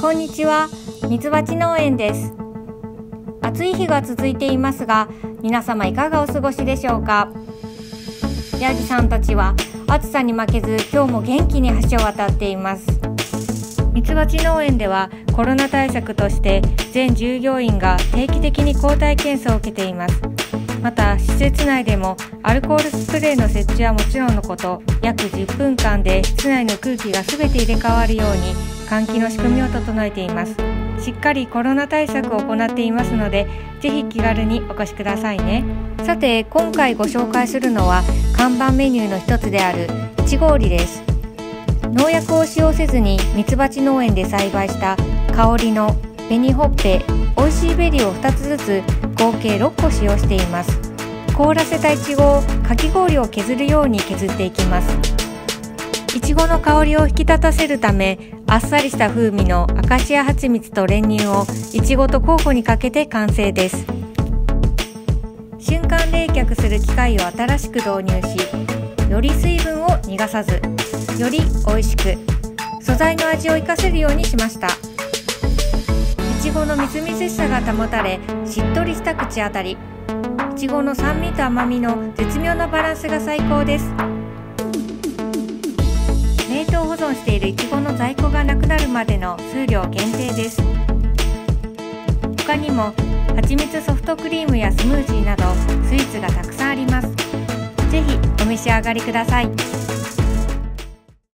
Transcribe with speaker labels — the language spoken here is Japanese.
Speaker 1: こんにちは、みつばち農園です。暑い日が続いていますが、皆様いかがお過ごしでしょうか。ヤギさんたちは暑さに負けず、今日も元気に橋を渡っています。みつばち農園ではコロナ対策として全従業員が定期的に抗体検査を受けています。また施設内でもアルコールスプレーの設置はもちろんのこと、約10分間で室内の空気がすべて入れ替わるように換気の仕組みを整えています。しっかりコロナ対策を行っていますので、ぜひ気軽にお越しくださいね。さて、今回ご紹介するのは看板メニューの一つであるいちご織りです。農薬を使用せずにみつばち農園で栽培した香りの紅ほっぺ、おいしいベリーを2つずつ合計6個使用しています。凍らせたいちごをかき氷を削るように削っていきます。いちごの香りを引き立たせるため、あっさりした風味のアカシア蜂蜜と練乳をいちごと交互にかけて完成です。瞬間冷却する機械を新しく導入し、より水分を逃がさず、より美味しく素材の味を生かせるようにしました。いちごのみずみずしさが保たれ、しっとりした口当たり、いちごの酸味と甘みの絶妙なバランスが最高です。冷凍保存しているいちごの在庫がなくなるまでの数量限定です。他にも蜂蜜ソフトクリームやスムージーなどスイーツがたくさんあります。ぜひお召し上がりください。